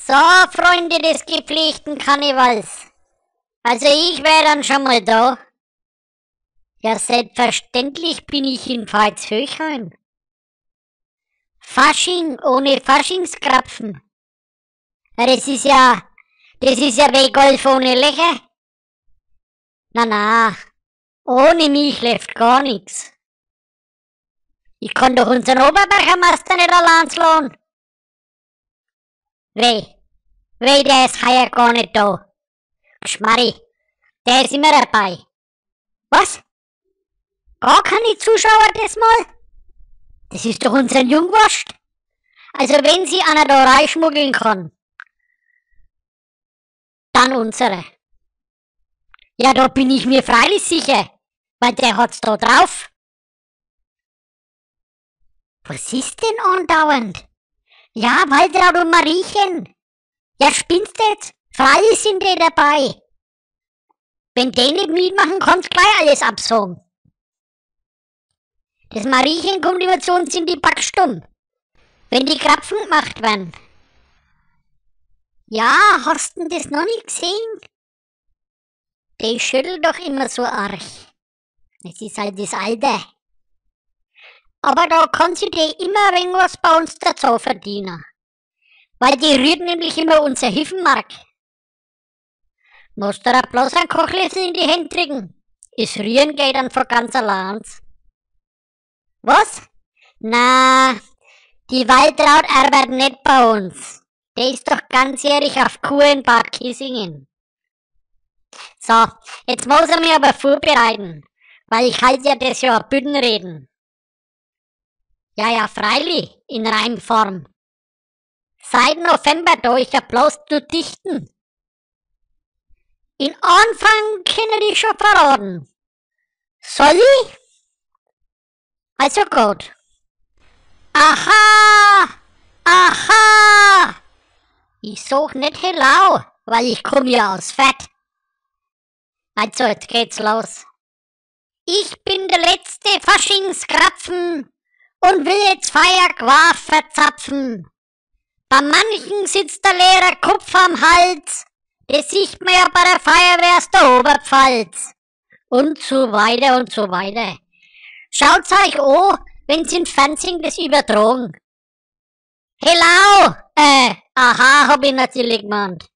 So, Freunde des gepflegten Karnevals. Also ich wäre dann schon mal da. Ja, selbstverständlich bin ich in Pfalzhöchheim. Fasching ohne Faschingskrapfen. Ja, das ist ja Wegolf ohne Löcher. Na, ohne mich läuft gar nix. Ich kann doch unseren Oberbürgermeister nicht allein lassen. Weh, der ist heuer gar nicht da. Geschmarri, der ist immer dabei. Was? Gar keine Zuschauer das Mal? Das ist doch unseren Jungwurst. Also wenn sie einer da reinschmuggeln kann, dann unsere. Ja, da bin ich mir freilich sicher, weil der hat's da drauf. Was ist denn andauernd? Ja, Waltraud und Mariechen. Ja, spinnst du jetzt? Freilich sind die dabei. Wenn die nicht mitmachen, kannst du gleich alles absagen. Das Mariechen kommt immer zu uns in die Backstube, wenn die Krapfen gemacht werden. Ja, hast du das noch nicht gesehen? Die schüttelt doch immer so arg. Das ist halt das Alte. Aber da kann sie dir immer irgendwas bei uns dazu verdienen. Weil die rührt nämlich immer unser Hüfenmark. Musst du da bloß einen Kochlöffel in die Hände kriegen. Das Rühren geht dann von ganz allein. Was? Na, die Waltraud arbeitet nicht bei uns. Die ist doch ganzjährig auf Kur in Bad Kissingen. So, jetzt muss er mich aber vorbereiten, weil ich halte ja das Jahr Büttenreden. Ja, freilich, in Reimform. Seit November da ich ja bloß zu dichten. In Anfang kann ich schon verraten. Soll ich? Also gut. Aha! Ich such nicht Hello, weil ich komm ja aus Fett. Also, jetzt geht's los. Ich bin der letzte Faschingskrapfen und will jetzt Feierquaf verzapfen. Bei manchen sitzt der leere Kopf am Hals, das sieht man ja bei der Feuerwehr aus der Oberpfalz. Und so weiter und so weiter. Schaut's euch an, wenn's im Fernsehen das übertragen. Hello! Aha, hab ich natürlich gemeint.